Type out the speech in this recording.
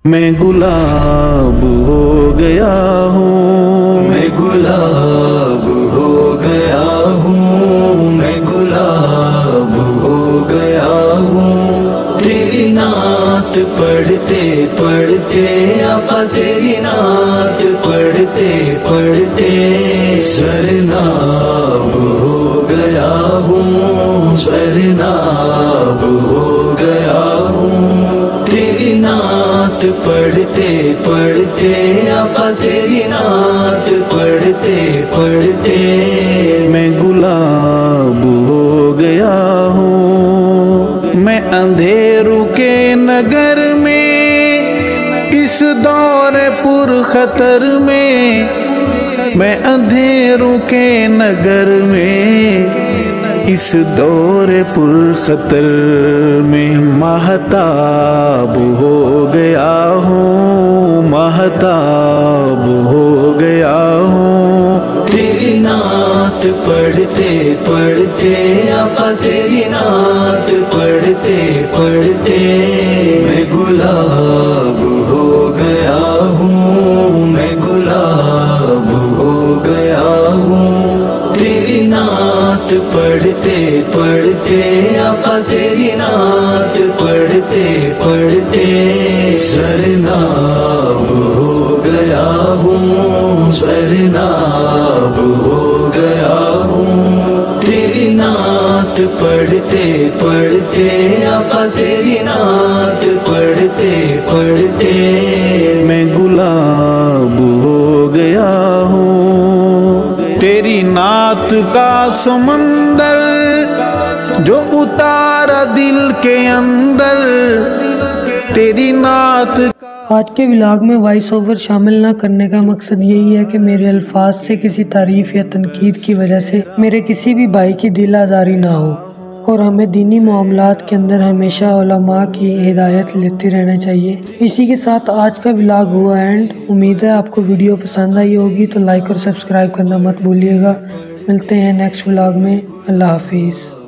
میں گلاب ہو گیا ہوں، میں گلاب ہو گیا ہوں، میں گلاب ہو گیا ہوں، تیری نعت پڑھتے پڑھتے آقا، تیری نعت پڑھتے پڑھتے سرناب ہو گیا ہوں، سرناب ہو گیا ہوں، تیری نعت پڑھتے پڑھتے آقا، تیری نعت پڑھتے پڑھتے میں گلاب ہو گیا ہوں، میں اندھیروں کے نگر میں، اس دور پر خطر میں، میں اندھیروں کے نگر میں، اس دور پر خطر میں مہتاب ہو گیا ہوں، مہتاب ہو گیا ہوں، تیری نعت پڑھتے پڑھتے آقا، تیری نعت پڑھتے پڑھتے میں گلاب ہو گیا ہوں، میں گلاب ہو گیا ہوں، تیری نعت پڑھتے پڑھتے آقا، تیری نعت پڑھتے پڑھتے سرناب ہو گیا ہوں، سرناب ہو گیا ہوں، تیری نعت پڑھتے پڑھتے آقا، تیری نعت پڑھتے پڑھتے میں گلاب ہو گیا ہوں، تیری نعت کا سمندر جو اتارا دل کے اندر، تیری نعت۔ آج کے ولاگ میں وائس اوور شامل نہ کرنے کا مقصد یہی ہے کہ میرے الفاظ سے کسی تعریف یا تنقید کی وجہ سے میرے کسی بھی بھائی کی دل آزاری نہ ہو، اور ہمیں دینی معاملات کے اندر ہمیشہ علماء کی ہدایت لیتے رہنا چاہیے۔ اسی کے ساتھ آج کا ولاگ ہوا اینڈ۔ امید ہے آپ کو ویڈیو پسند آئی ہوگی، تو لائک اور سبسکرائب کرنا مت بھولیے گا۔ ملتے ہیں نیکسٹ ولاگ میں۔ اللہ حافظ۔